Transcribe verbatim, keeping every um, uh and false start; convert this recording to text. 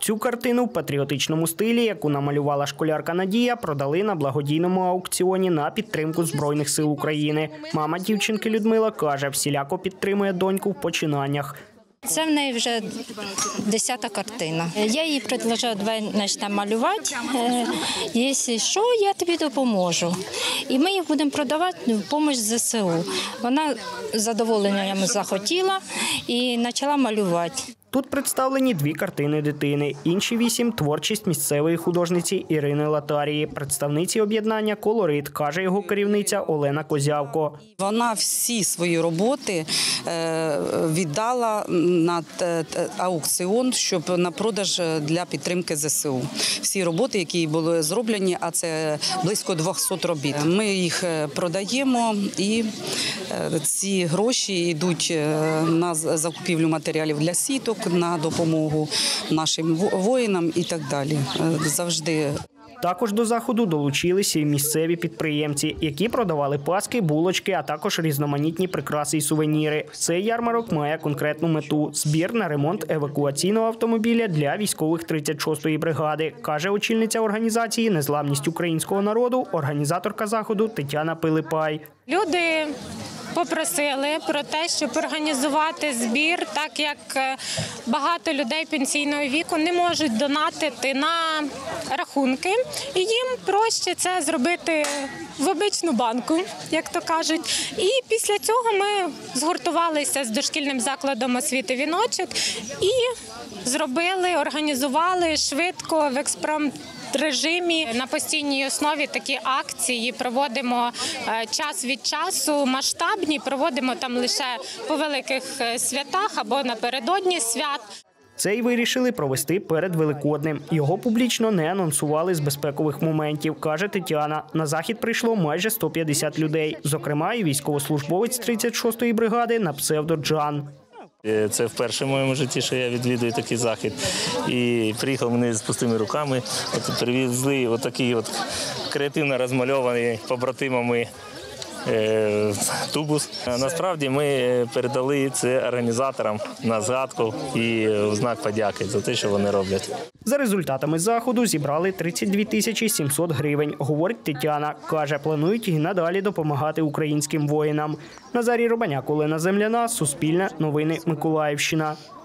Цю картину в патріотичному стилі, яку намалювала школярка Надія, продали на благодійному аукціоні на підтримку Збройних сил України. Мама дівчинки Людмила каже, всіляко підтримує доньку в починаннях. Це в неї вже десята картина. Я їй пропонувала, давай почнемо малювати, якщо що, я тобі допоможу. І ми їх будемо продавати в допомогу зе се у. Вона з задоволенням захотіла і почала малювати. Тут представлені дві картини дитини, інші вісім – творчість місцевої художниці Ірини Латарії, представниці об'єднання «Колорит», каже його керівниця Олена Козявко. Вона всі свої роботи віддала на аукціон, щоб на продаж для підтримки зе се у. Всі роботи, які були зроблені, а це близько двохсот робіт. Ми їх продаємо і ці гроші йдуть на закупівлю матеріалів для сіток, на допомогу нашим воїнам і так далі. Завжди. Також до заходу долучилися й місцеві підприємці, які продавали паски, булочки, а також різноманітні прикраси і сувеніри. Цей ярмарок має конкретну мету – збір на ремонт евакуаційного автомобіля для військових тридцять шостої бригади, каже очільниця організації «Незламність українського народу», організаторка заходу Тетяна Пилипай. Люди попросили про те, щоб організувати збір, так як багато людей пенсійного віку не можуть донатити на рахунки, і їм проще це зробити в обичну банку, як то кажуть. І після цього ми згуртувалися з дошкільним закладом освіти «Віночок» і зробили, організували швидко в експромт режимі на постійній основі такі акції проводимо час від часу, масштабні, проводимо там лише по великих святах або напередодні свят. Цей вирішили провести перед Великоднем. Його публічно не анонсували з безпекових моментів, каже Тетяна. На захід прийшло майже сто п'ятдесят людей, зокрема і військовослужбовець тридцять шостої бригади на псевдо Джан. Це вперше в моєму житті, що я відвідую такий захід. І приїхав мене з пустими руками. От привезли отакий от креативно розмальований побратимами тубус. Насправді ми передали це організаторам на згадку і в знак подяки за те, що вони роблять. За результатами заходу зібрали тридцять дві тисячі сімсот гривень, говорить Тетяна. Каже, планують і надалі допомагати українським воїнам. Назарій Рубаняк, Олена Земляна, Суспільне, Новини Миколаївщина.